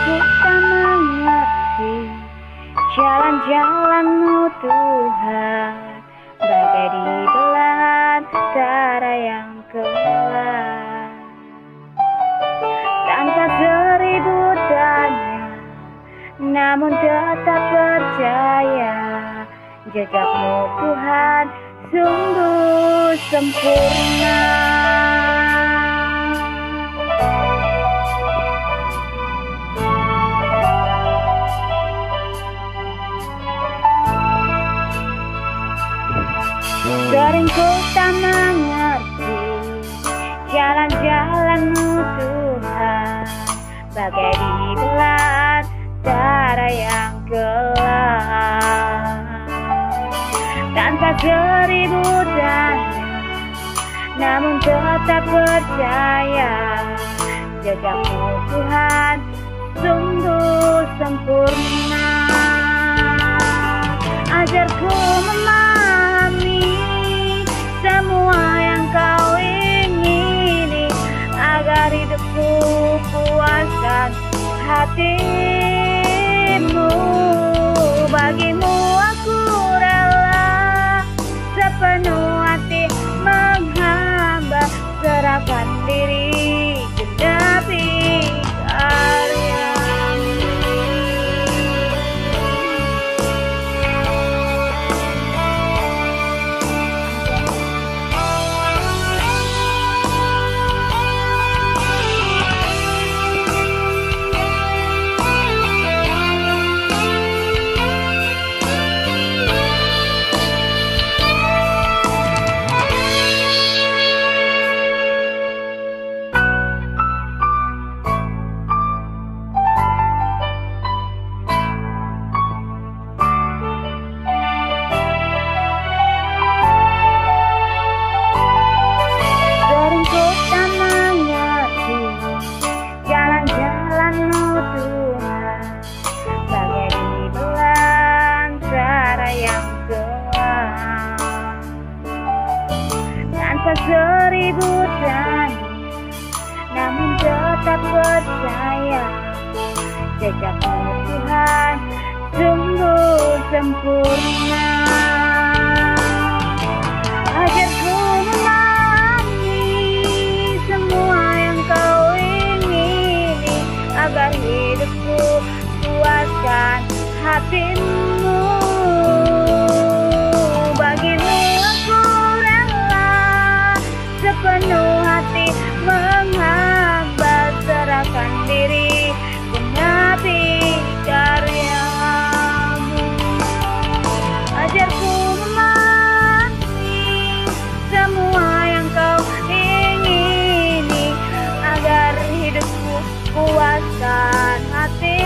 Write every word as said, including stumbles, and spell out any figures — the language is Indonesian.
ku tak mengerti jalan-jalan-Mu Tuhan, bagai di belahan antara yang gelap. Tanpa seribu tanya, namun tetap percaya, jejak-Mu Tuhan sungguh sempurna. Sering ku tak mengerti jalan-jalan-Mu Tuhan, bagai di belahan antara yang gelap. Tanpa seribu tanya, namun tetap percaya, jejak-Mu Tuhan sungguh sempurna. Ajarku memahami semua yang Kau ingini, agar hidupku puaskan hati-Mu. Bagimu aku rela sepenuh hati menghamba, serahkan diri genapi karya-Mu. Seribu tanya, namun tetap percaya, jejak-Mu Tuhan sungguh sempurna. Ajarku memahami semua yang Kau ingini, agar hidupku puaskan hati-Mu. Sepenuh hati menghamba, serahkan diri genapi karya-Mu. Ajarku memahami semua yang Kau ingini, agar hidupku puaskan hati